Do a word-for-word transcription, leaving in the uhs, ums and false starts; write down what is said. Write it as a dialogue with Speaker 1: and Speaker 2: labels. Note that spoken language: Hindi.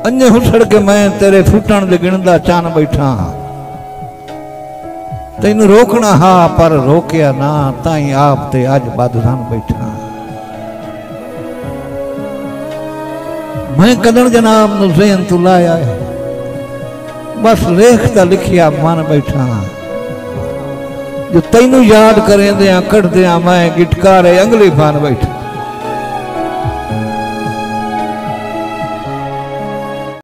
Speaker 1: अन्य हुसड़ के मैं तेरे फुटण दे गिणदा चान बैठा तेन रोकना हा पर रोकया ना ताई आप ते अज बदधान बैठा मैं कदन जनाब नु ज़हन तू लाया है बस लेखता लिखिया मन बैठा जो तेनू याद करें दिया कट दिया मैं गिटकारे अंगली फान बैठा